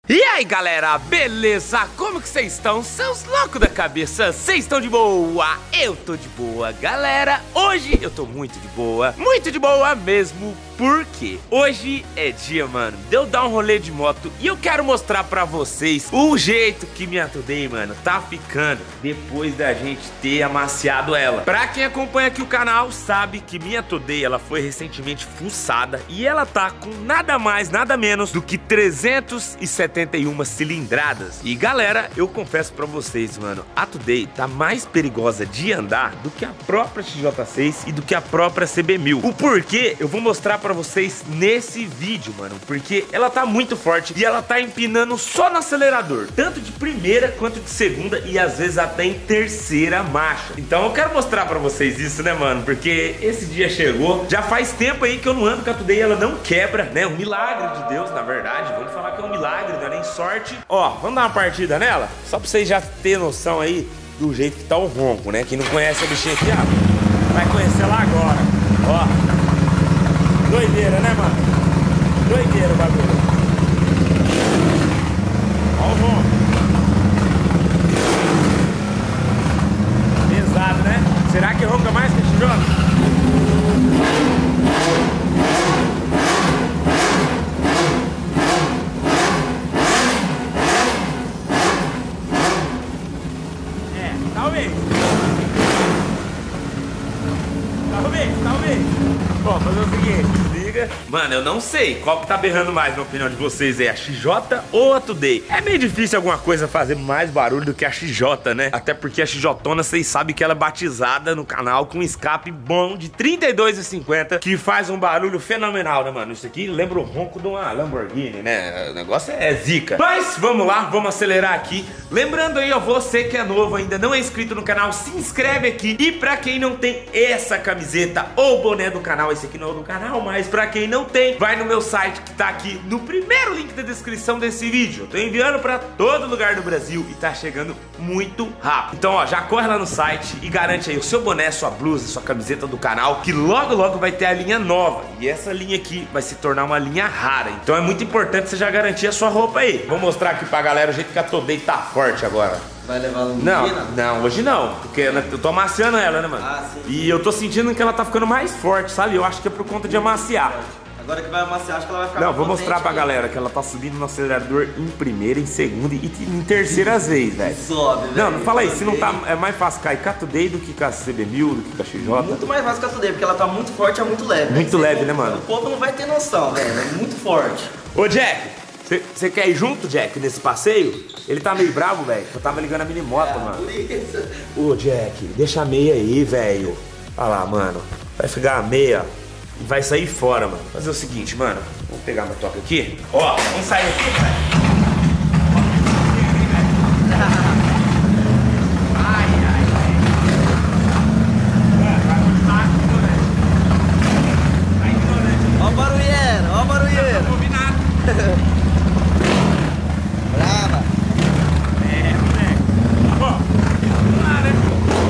E aí galera, beleza? Como que vocês estão? Seus loucos da cabeça, vocês estão de boa? Eu tô de boa, galera. Hoje eu tô muito de boa mesmo. Porque hoje é dia, mano, de eu dar um rolê de moto. E eu quero mostrar pra vocês o jeito que minha Today, mano, tá ficando depois da gente ter amaciado ela. Pra quem acompanha aqui o canal sabe que minha Today, ela foi recentemente fuçada. E ela tá com nada mais, nada menos do que 371 cilindradas. E galera, eu confesso pra vocês, mano, a Today tá mais perigosa de andar do que a própria XJ6 e do que a própria CB1000. O porquê eu vou mostrar pra vocês nesse vídeo, mano, porque ela tá muito forte e ela tá empinando só no acelerador, tanto de primeira quanto de segunda e às vezes até em terceira marcha. Então eu quero mostrar pra vocês isso, né, mano, porque esse dia chegou, já faz tempo aí que eu não ando com a Today, ela não quebra, né, um milagre de Deus, na verdade, vamos falar que é um milagre, não é nem sorte. Ó, vamos dar uma partida nela, só pra vocês já terem noção aí do jeito que tá o ronco, né, quem não conhece a bichinha aqui, ó, vai conhecer lá agora, ó. Doideira, né, mano? Doideira o bagulho. Ó o ronco. Pesado, né? Será que ronca mais que a XJ? É, talvez. Talvez. Bom, fazer o seguinte, liga. Mano, eu não sei qual que tá berrando mais, na opinião de vocês, é a XJ ou a Today? É meio difícil alguma coisa fazer mais barulho do que a XJ, né? Até porque a XJona, vocês sabem que ela é batizada no canal com um escape bom de 32,50, que faz um barulho fenomenal, né, mano? Isso aqui lembra o ronco de uma Lamborghini, né? O negócio é zica. Mas vamos lá, vamos acelerar aqui. Lembrando aí, ó, você que é novo, ainda não é inscrito no canal, se inscreve aqui. E pra quem não tem essa camiseta ou boné do canal, esse aqui não é do canal, mas pra quem não tem, vai no meu site que tá aqui no primeiro link da descrição desse vídeo. Eu tô enviando pra todo lugar do Brasil e tá chegando muito rápido. Então, ó, já corre lá no site e garante aí o seu boné, sua blusa, sua camiseta do canal, que logo logo vai ter a linha nova. E essa linha aqui vai se tornar uma linha rara. Então é muito importante você já garantir a sua roupa aí. Vou mostrar aqui pra galera o jeito que a Today tá forte agora. Vai levar ela no Não, hoje não, porque eu tô amaciando ela, né, mano? Ah, sim. E eu tô sentindo que ela tá ficando mais forte, sabe? Eu acho que é por conta de amaciar. Agora que vai amaciar, acho que ela vai ficar. Não, vou mostrar pra galera que ela tá subindo no acelerador em primeira, em segunda e em terceira vez, velho. Sobe, velho. Não fala aí, se não tá. É mais fácil cair com a Today do que com a CB1000, do que com a XJ. Muito mais fácil que a Today, porque ela tá muito forte e é muito leve. Muito leve, né, mano? O povo não vai ter noção, velho. É muito forte. Ô, Jack, você quer ir junto, Jack, nesse passeio? Ele tá meio bravo, velho. Eu tava ligando a minimoto, mano. Por isso. Ô, Jack, deixa a meia aí, velho. Olha lá, mano. Vai ficar a meia e vai sair fora, mano. Fazer o seguinte, mano. Vamos pegar meu toque aqui. Ó, vamos sair aqui, velho. Ó o barulheiro, ó o barulheiro. Brava. É, moleque. Ó, vamos lá, né?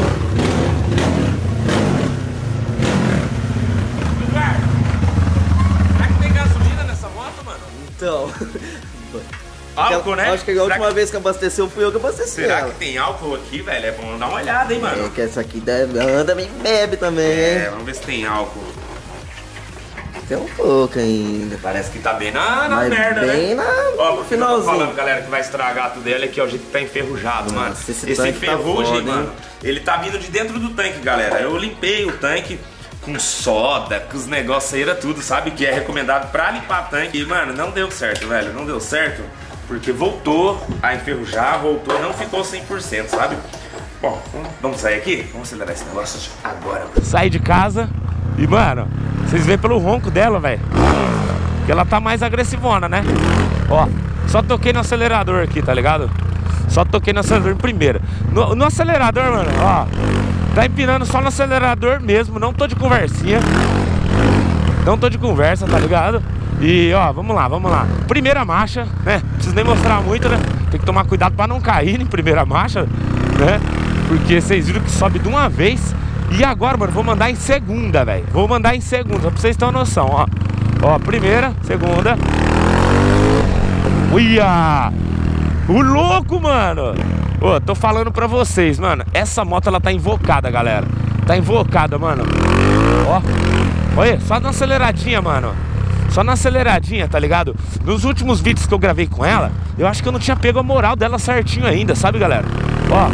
Eduardo, será que tem gasolina nessa moto, mano? Então. Álcool, né? Acho que a última vez que abasteceu fui eu que abasteci. Será ela. que tem álcool aqui, velho? É bom dar uma olhada, hein, mano? É que essa aqui anda e bebe também, É, hein? vamos ver se tem álcool. Tem um pouco ainda. Parece que tá bem na Mas merda, bem né? Ó, no finalzinho. falando, galera, que vai estragar tudo dele aqui, ó, o jeito que tá enferrujado, mano. Nossa, esse Esse tanque tá ferrugem, foda, mano, hein? ele tá vindo de dentro do tanque, galera. Eu limpei o tanque com soda, com os negócios aí, era tudo, sabe? Que é recomendado pra limpar tanque. E, mano, não deu certo, velho. Não deu certo, porque voltou a enferrujar, voltou, não ficou 100%, sabe? Bom, vamos sair aqui? Vamos acelerar esse negócio agora. Saí de casa e, mano, vocês veem pelo ronco dela, velho, que ela tá mais agressivona, né? Ó, só toquei no acelerador aqui, tá ligado? Só toquei no acelerador em primeira. No acelerador, mano, ó, tá empinando só no acelerador mesmo. Não tô de conversinha. Não tô de conversa, tá ligado? E ó, vamos lá. Primeira marcha, né? Não preciso nem mostrar muito, né? Tem que tomar cuidado pra não cair em primeira marcha, né? Porque vocês viram que sobe de uma vez. E agora, mano, vou mandar em segunda, velho. Vou mandar em segunda, só pra vocês terem uma noção, ó. Ó, primeira, segunda. Uia! O louco, mano! Ô, tô falando pra vocês, mano. Essa moto, ela tá invocada, galera. Tá invocada, mano. Ó. Olha, só na aceleradinha, mano. Só na aceleradinha, tá ligado? Nos últimos vídeos que eu gravei com ela, eu acho que eu não tinha pego a moral dela certinho ainda, sabe, galera? Ó.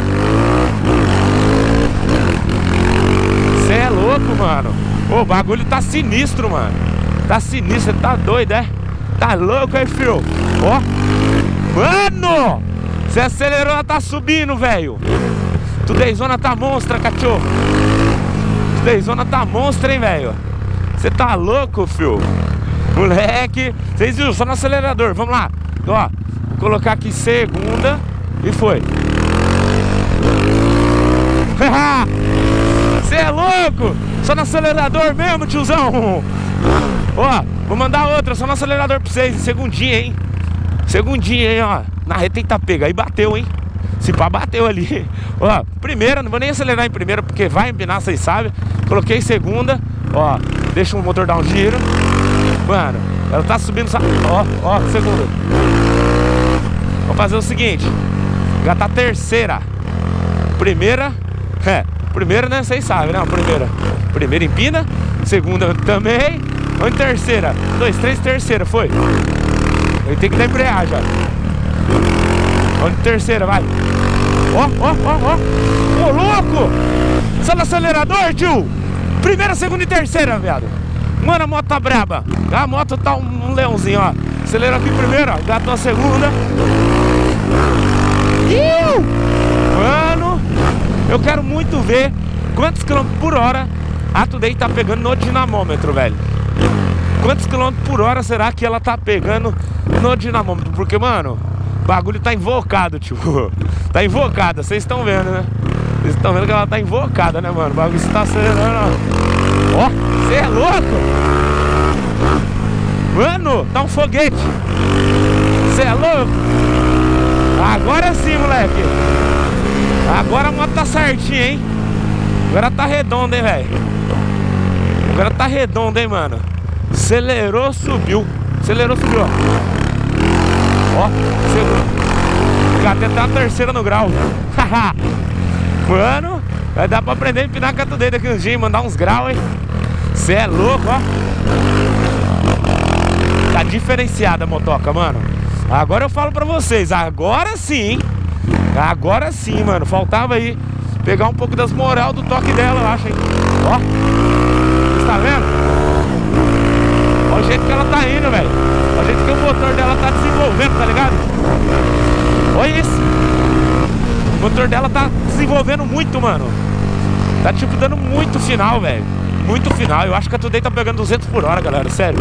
Cê é louco, mano. Ô, o bagulho tá sinistro, mano. Tá sinistro, você tá doido, é? Tá louco aí, filho? Ó. Mano! Você acelerou, ela tá subindo, velho. Tudezona tá monstra, cachorro. Tudezona tá monstra, hein, velho. Você tá louco, filho? Moleque. Vocês viram, só no acelerador. Vamos lá. Ó, vou colocar aqui segunda. E foi. Você é louco? Só no acelerador mesmo, tiozão. Ó, vou mandar outra, só no acelerador pra vocês. Segundinha, hein? Segundinha, hein, ó. Na reta tá pega. Aí bateu, hein? Se pá, bateu ali. Ó, primeira, não vou nem acelerar em primeira, porque vai empinar, vocês sabem. Coloquei segunda. Ó, deixa o motor dar um giro. Mano, ela tá subindo. Ó, segunda. Vamos fazer o seguinte. Já tá terceira. Primeira. Primeira, né? Vocês sabem, né? Primeira empina. Segunda também. Vamos em terceira. 2, 3, terceira, foi. Eu tenho que dar embreagem já. Vamos em terceira, vai. Ó. Ô, louco! Só no acelerador, tio. Primeira, segunda e terceira, viado. Mano, a moto tá braba. A moto tá um leãozinho, ó. Acelera aqui primeiro, ó. Gatou a segunda. Mano, eu quero muito ver quantos quilômetros por hora a Today tá pegando no dinamômetro, velho. Quantos quilômetros por hora será que ela tá pegando no dinamômetro? Porque, mano, o bagulho tá invocado, tio. Tá invocada, vocês estão vendo, né? Vocês estão vendo que ela tá invocada, né, mano? O bagulho tá acelerando. Ó, você é louco? Mano, tá um foguete. Você é louco? Agora sim, moleque. Agora a moto tá certinha, hein? Agora tá redonda, hein, velho? Agora tá redonda, hein, mano? Acelerou, subiu. Acelerou, subiu, ó. Ó, segura. Até tá a terceira no grau. Mano, vai dar pra aprender a empinar com a Today daqui uns dias, mandar uns graus, hein? Cê é louco, ó. Tá diferenciada a motoca, mano. Agora eu falo pra vocês, agora sim, hein? Agora sim, mano. Faltava aí pegar um pouco das moral do toque dela, eu acho, hein? Ó. Você tá vendo? Olha o jeito que ela tá indo, velho. Olha o jeito que o motor dela tá desenvolvendo, tá ligado? Olha isso. O motor dela tá desenvolvendo muito, mano. Tá tipo dando muito final, velho. Muito final. Eu acho que a Today tá pegando 200 por hora, galera. Sério.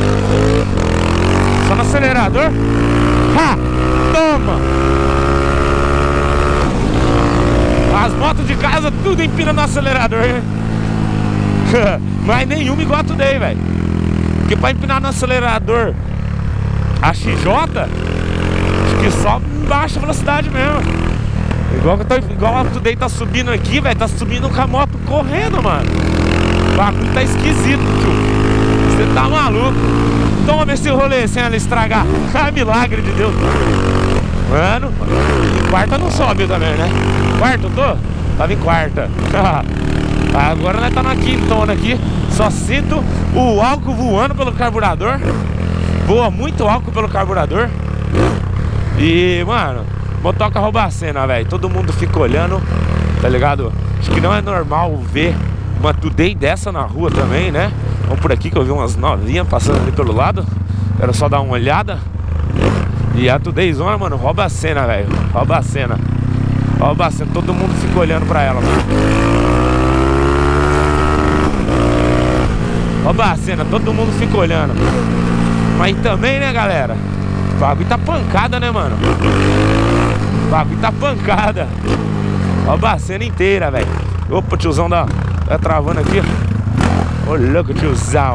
Só no acelerador. Ha! Toma! As motos de casa tudo empina no acelerador, hein? Mas nenhuma igual a Today, velho. Porque pra empinar no acelerador a XJ, acho que só em baixa velocidade mesmo. Igual a Today tá subindo aqui, velho. Tá subindo com a moto correndo, mano. O bagulho tá esquisito, tio. Você tá maluco. Toma esse rolê sem ela estragar. Ah, milagre de Deus. Mano, em quarta não sobe também, né? Quarta eu tô? Tava em quarta. Agora nós tá na quintona aqui. Só sinto o álcool voando pelo carburador. Voa muito álcool pelo carburador. E, mano, motoca rouba a cena, velho. Todo mundo fica olhando, tá ligado? Acho que não é normal ver uma Today dessa na rua também, né? Vamos por aqui que eu vi umas novinhas passando ali pelo lado. Quero só dar uma olhada. E a Todayzona, mano, rouba a cena, velho. Rouba a cena. Rouba a cena. Todo mundo fica olhando pra ela, mano. Rouba a cena. Todo mundo fica olhando. Mas também, né, galera? O bagulho tá pancada, né, mano? O bagulho tá pancada. Rouba a cena inteira, velho. Opa, o tiozão tá travando aqui. Ô, louco, tiozão.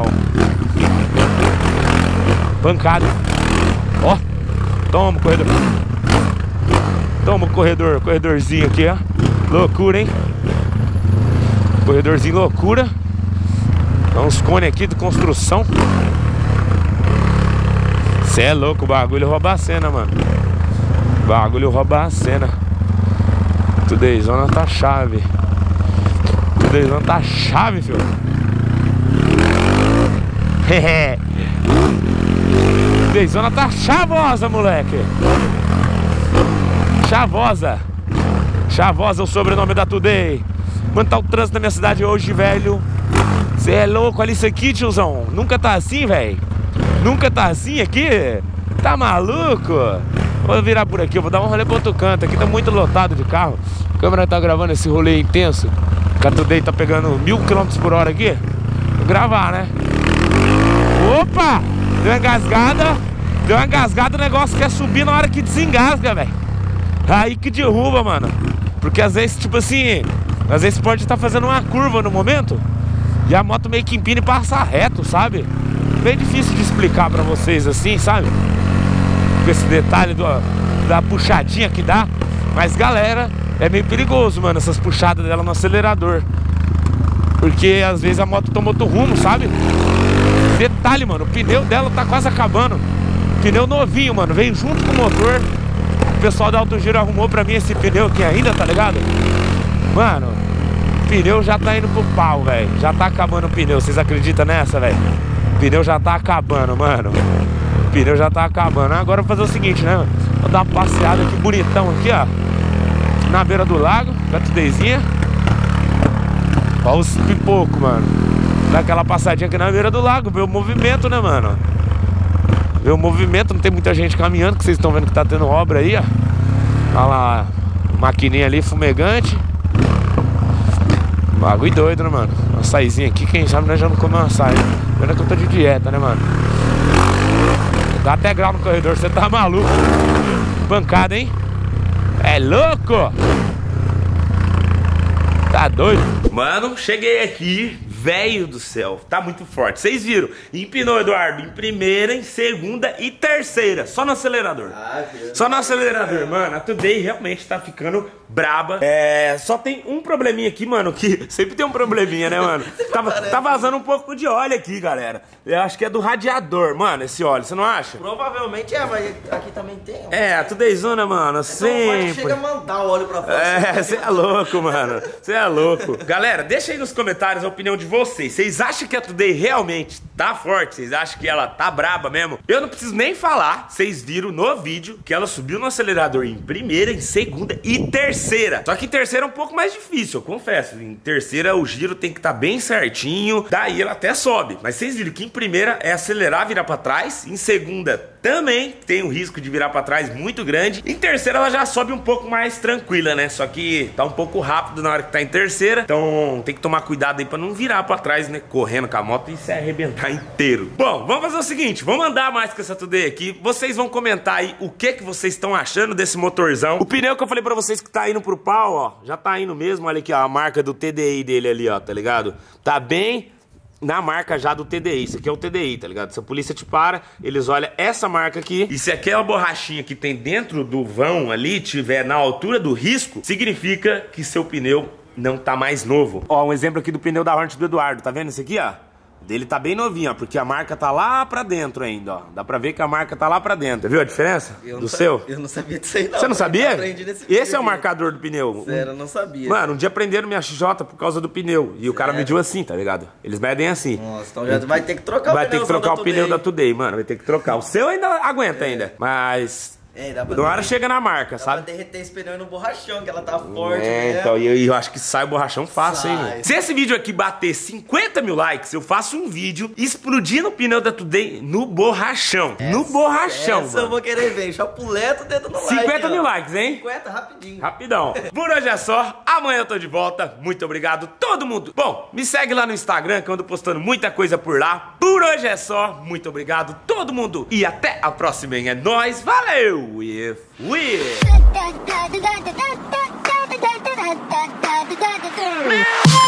Pancada. Ó. Toma o corredor. Toma o corredor. Corredorzinho aqui, ó. Loucura, hein? Corredorzinho loucura. Dá uns cones aqui de construção. Cê é louco, o bagulho rouba a cena, mano. O bagulho rouba a cena. Tudezona tá chave. Tudezona tá chave, filho. Tudezona tá chavosa, moleque. Chavosa. Chavosa é o sobrenome da Tudei. Mano, tá o trânsito na minha cidade hoje, velho. Cê é louco, olha isso aqui, tiozão. Nunca tá assim, velho. Nunca tá assim aqui. Tá maluco? Vou virar por aqui, eu vou dar um rolê pro outro canto. Aqui tá muito lotado de carro. A câmera tá gravando esse rolê intenso. A Tudei tá pegando 1000 km por hora aqui. Vou gravar, né? Opa! Deu uma engasgada. Deu uma engasgada, o negócio quer subir na hora que desengasga, velho. Aí que derruba, mano. Porque às vezes, tipo assim, às vezes pode estar fazendo uma curva no momento e a moto meio que empina e passa reto, sabe? Bem difícil de explicar pra vocês assim, sabe? Com esse detalhe da puxadinha que dá. Mas galera, é meio perigoso, mano, essas puxadas dela no acelerador. Porque às vezes a moto toma outro rumo, sabe? Detalhe, mano, o pneu dela tá quase acabando. Pneu novinho, mano, veio junto com o motor. O pessoal da Alto Giro arrumou pra mim esse pneu aqui ainda, tá ligado? Mano, o pneu já tá indo pro pau, velho. Já tá acabando o pneu, vocês acreditam nessa, velho? O pneu já tá acabando, mano. O pneu já tá acabando. Agora eu vou fazer o seguinte, né? Vou dar uma passeada aqui, bonitão aqui, ó. Na beira do lago, com a Tudeizinha. Ó os pipocos, mano. Dá aquela passadinha aqui na beira do lago, ver o movimento, né, mano? Ver o movimento, não tem muita gente caminhando, que vocês estão vendo que tá tendo obra aí, ó. Olha lá, maquininha ali, fumegante. Bagulho doido, né, mano? Uma açaizinha aqui, quem sabe nós já não comemos açaí. Pena que eu tô de dieta, né, mano? Dá até grau no corredor, você tá maluco. Bancada, hein? É louco? Tá doido? Mano, cheguei aqui. Velho do céu, tá muito forte. Vocês viram? Empinou, Eduardo, em primeira, em segunda e terceira. Só no acelerador. Só no acelerador, mano. A Tudei realmente tá ficando braba. Só tem um probleminha aqui, mano, que sempre tem um probleminha, né, mano? Tá vazando um pouco de óleo aqui, galera. Eu acho que é do radiador, mano, esse óleo, você não acha? Provavelmente é, mas aqui também tem. A Tudeizona, mano, sempre. Chega a mandar o óleo pra fora. Você é louco, mano. Você é louco. Galera, deixa aí nos comentários a opinião de vocês. Vocês acham que a Tudei realmente tá forte? Vocês acham que ela tá braba mesmo? Eu não preciso nem falar. Vocês viram no vídeo que ela subiu no acelerador em primeira, em segunda e terceira. Só que em terceira é um pouco mais difícil, eu confesso. Em terceira o giro tem que estar bem certinho. Daí ela até sobe. Mas vocês viram que em primeira é acelerar, virar pra trás. Em segunda também tem um risco de virar pra trás muito grande. Em terceira ela já sobe um pouco mais tranquila, né? Só que tá um pouco rápido na hora que tá em terceira. Então tem que tomar cuidado aí pra não virar pra trás, né? Correndo com a moto e se arrebentar inteiro. Bom, vamos fazer o seguinte. Vamos andar mais com essa Tudei aqui. Vocês vão comentar aí o que vocês estão achando desse motorzão. O pneu que eu falei pra vocês que tá indo pro pau, ó. Já tá indo mesmo. Olha aqui, ó. A marca do TDI dele ali, ó. Tá ligado? Tá bem na marca já do TDI. Isso aqui é o TDI, tá ligado? Se a polícia te para, eles olham essa marca aqui. E se aquela borrachinha que tem dentro do vão ali tiver na altura do risco, significa que seu pneu não tá mais novo. Ó, um exemplo aqui do pneu da Hornet do Eduardo. Tá vendo esse aqui, ó? Dele tá bem novinho, ó, porque a marca tá lá pra dentro ainda, ó. Dá pra ver que a marca tá lá pra dentro. Viu a diferença do seu? Eu não sabia disso aí, não. Você não sabia? Aprendi nesse Esse é o marcador do pneu. Sério, eu não sabia. Mano, um dia prenderam minha XJ por causa do pneu. E o cara mediu assim, tá ligado? Eles medem assim. Nossa, então já vai ter que trocar o pneu. Vai ter que trocar o pneu da Tudei, mano. Vai ter que trocar. O seu ainda aguenta ainda. Mas na hora chega na marca, sabe? Dá pra derreter esse pneu no borrachão, que ela tá forte, né? Então, eu acho que sai o borrachão fácil, hein, velho? Se esse vídeo aqui bater 50 mil likes, eu faço um vídeo explodindo o pneu da Tudei no borrachão. No borrachão, mano. Eu vou querer ver. Chapuleta o dedo no like. 50 mil likes, hein? 50, rapidinho. Rapidão. Por hoje é só. Amanhã eu tô de volta. Muito obrigado, todo mundo. Bom, me segue lá no Instagram, que eu ando postando muita coisa por lá. Por hoje é só. Muito obrigado, todo mundo. E até a próxima, hein? É nóis. Valeu! E fui!